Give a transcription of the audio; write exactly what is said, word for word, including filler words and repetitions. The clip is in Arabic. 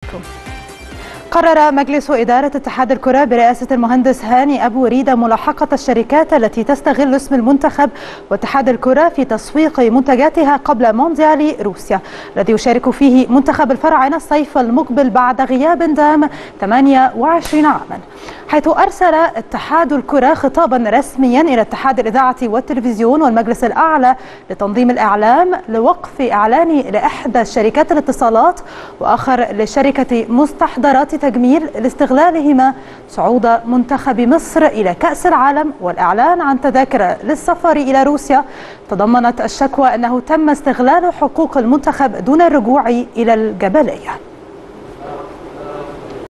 بكم. قرر مجلس إدارة اتحاد الكرة برئاسة المهندس هاني أبو ريدة ملاحقة الشركات التي تستغل اسم المنتخب واتحاد الكرة في تسويق منتجاتها قبل مونديال روسيا الذي يشارك فيه منتخب الفراعنة الصيف المقبل بعد غياب دام ثمانية وعشرين عاما، حيث أرسل اتحاد الكرة خطابا رسميا إلى اتحاد الإذاعة والتلفزيون والمجلس الأعلى لتنظيم الإعلام لوقف إعلان لإحدى شركات الاتصالات وآخر لشركة مستحضرات تجميل لاستغلالهما صعود منتخب مصر إلى كأس العالم والإعلان عن تذاكر للسفر إلى روسيا. تضمنت الشكوى أنه تم استغلال حقوق المنتخب دون الرجوع إلى الجبلية.